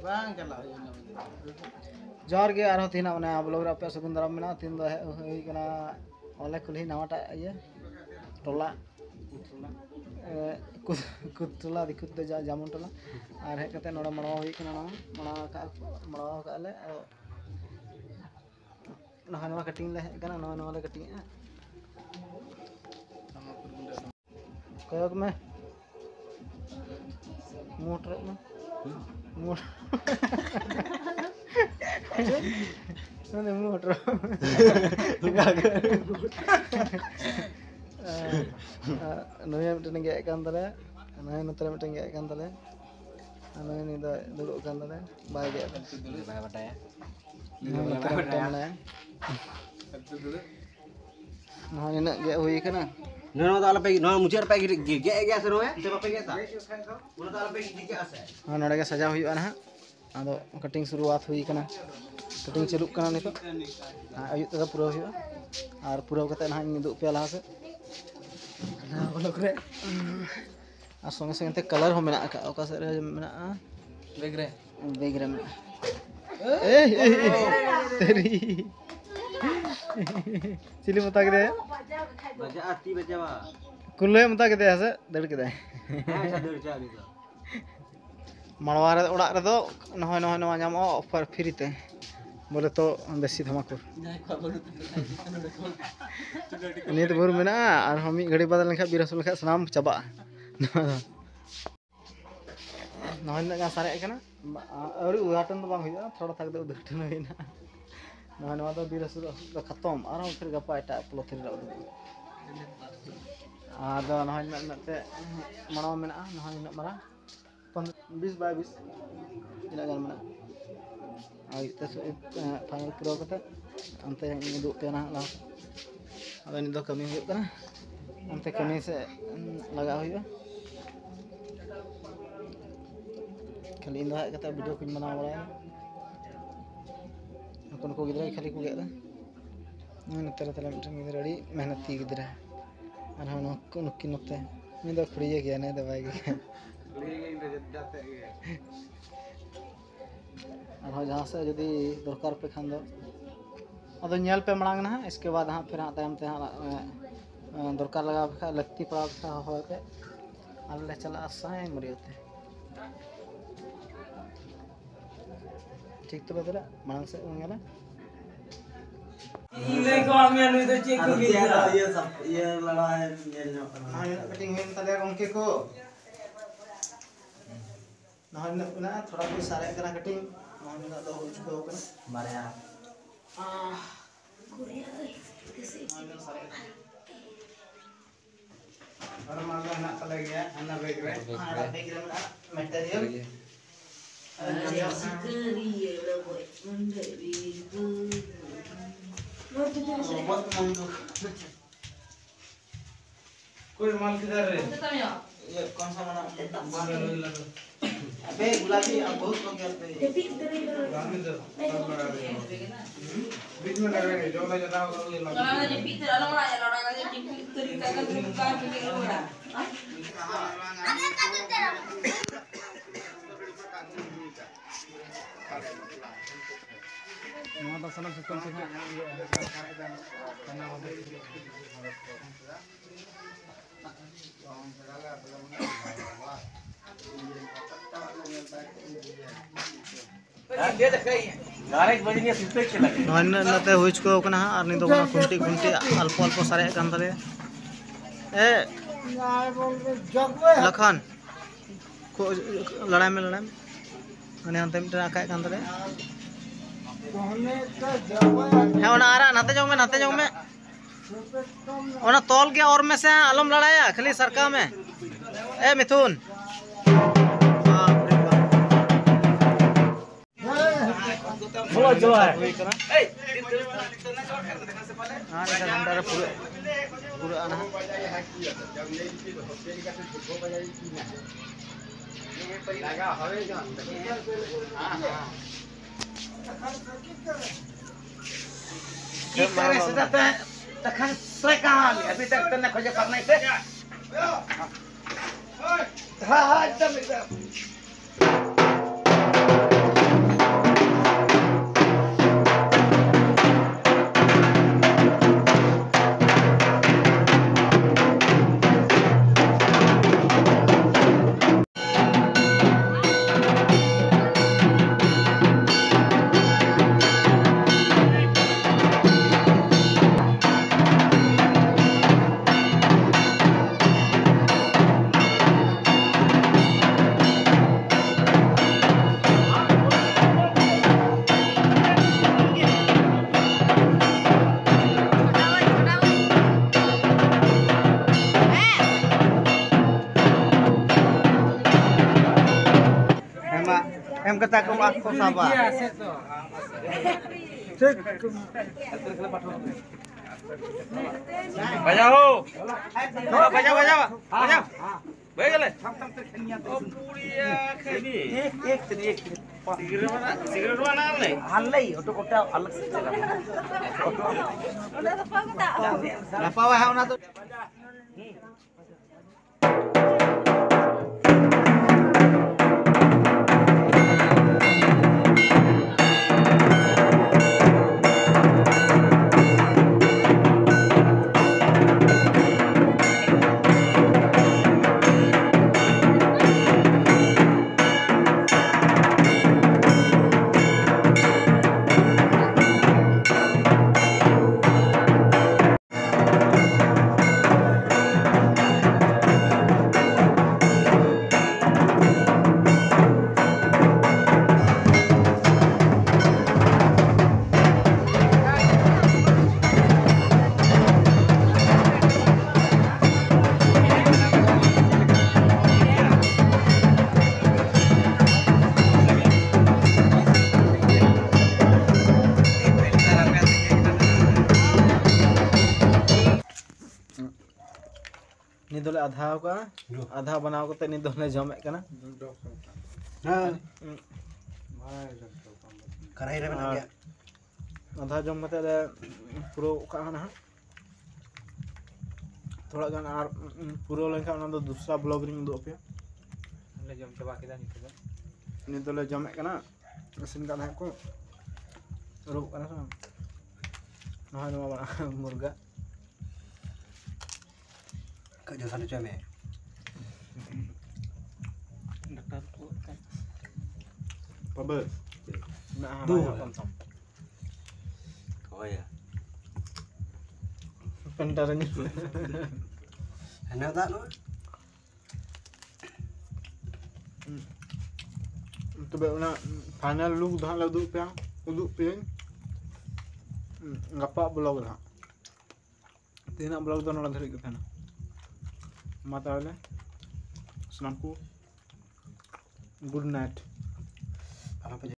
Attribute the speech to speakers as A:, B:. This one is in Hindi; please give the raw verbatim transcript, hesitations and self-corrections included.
A: bang kalau
B: जोर के आरो तीन माने आप लोग पे सगुन दाराम मेना तीन दो हुई कना ओले कुली नावाटा ये टोला कुत टोला दिकुत दो जामुन टोला और हे कते नोडा मणवा हुई कना मणवा का मणवा का ले नहा नवा कटिंग ले कना नवा नवा ले कटिंग कयोग में मोटर में motor Mana motor? Noya miten nggak ikan tadi, noya nutra miten nggak ikan tadi, noya ini dah dulu ikan tadi, baik ya. Baik apa ya? Nutra miten mana? Noya ini nggak hui kan?
C: Noya itu apa lagi? Noya muncul apa lagi? Gaya gaya seru ya? Siapa lagi sah? Noya itu apa lagi? Gaya sah?
B: हाँ नोड़े के सजा हुई ना आदो कटिंग शुरुआत हुई कना कटिंग चालू कना नितो आयु तक पूरा हुई और पूरा कते ना इन दुप पे लहा से ना बोलो करे आ संगे संगे ते कलर हो मेना का ओका से रे मेना बेग रे बेग रे मेना ए तेरी चिली मता के दे
C: बजा आती बजा वा
B: कुल्ले मता के दे हसे दड़ के दे
C: हां दड़ जा भी
B: मणवा रे ओड़ा रे दो नहय नहय नवा नाम ऑफर फ्री ते बोले तो बेसी धमाकुर नित भोर मेना और हम मी घड़ी बदल लेखा बिरसुल लेखा सनाम चाबा नहय ना सारे कना और उदाटन तो बांग हुआ थोड़ा तक दे उदाटन होइना नहय नवा तो बिरसुल खत्म और फिर गपा एटा प्लॉट रे आदो नहय नते मणवा मेना नहय न मरा बीस बाय बीस ina gan mana ay tas final pro kata ante ini duk pe na la aba ini do kami huyuk kana ante kami se laga huyuk kali indah kata video kuñ mana wala kon ko gidra khali ko geda ni tera tera mitan gidra adi mehnati gidra ar hano kon kinote ni do khuriye gya ne dawai gya और जहाँ से यदि दरकार पे खान दो अदो नेल पे मड़ांग ना इसके बाद हाँ फिर हाँ टाइम ते हाँ दरकार लगा पे लगती पड़ा पे हो पे अल्लाह चला आसाएं मरी होते ठीक तो बदला मड़ांग से उन्हें ना
A: ini kau ambil lu itu cek tu
C: ये ये सब ये लड़ा है ये जो
B: हाँ ये कटिंग है तले उनके को ना ना थोड़ा कुछ सारे करा कटिंग ना तो हो चुका होगा
C: मारे यार
B: आ कुरिया कैसे ना सारे और मालूम ना चला गया ना बेग रे हां बेग रे ना material
A: sekeriye lah boy mandiri bu
B: बहुत मंदो कोई माल किधर है ये कौन सा बना अबे गुलाबी अब बहुत हो गया पे बीच में लगा है जो मैं ज्यादा होगा ये लगा
D: kalau ada pizza kalau orang yang orang ada pizza kita kan buka pinggir orang
B: नौ दस साल से कम से कम करना होगा नते हुई चुका कना और नि दो खुंटी खुंटी अल्प अल्प सारे कान तले ए लखन को लड़ाई में लड़ाई माने अंत में रखा कान तले है ओना आरा नाते जाओ में नाते जाओ में ओना तोल के और में से आलम लड़ाया खाली सरका में ए मिथुन
C: बोलो जो है
B: ए हां इधर अंदर पूरा पूरा आना लगा हवे जो हां हां
C: ठीक करे से जाते हैं तखन से कहां अभी तक तने खोजे पर नहीं से हां हां एकदम एकदम Em kata aku aku sabar.
E: बजाओ बजाओ बजाओ बजाओ बज गले ओ पुड़िया खेबी एक एक एक सिगरेट वाला सिगरेट वाला नहीं
C: Halai untuk kota alas.
D: Udah tepat tak?
C: Apa wah ona tu?
B: Ni dole adha ka adha बनाव kate ni dole jomek kana
C: Nah. Karai re bana gaya.
B: आधा जम कते ले पुरो का ना थोड़ा गान आर पुरो लेखा ना दो दूसरा ब्लॉग रिंग दो पे
E: हमने जम चबा के दानी तो
B: ni dole jomek kana isin kana ko ru kana sa nah no murga
C: Kau jangan sana cemeh.
E: Doctor को
B: pabe na
C: Du.
B: ha tom
C: Oh ya.
B: pentaranya
C: Enak tak no?
B: tebe una final look dah la du pe uduk pe ngapa blog dah tina blog do na dhari ke thana mata le snamku good night.
C: Apa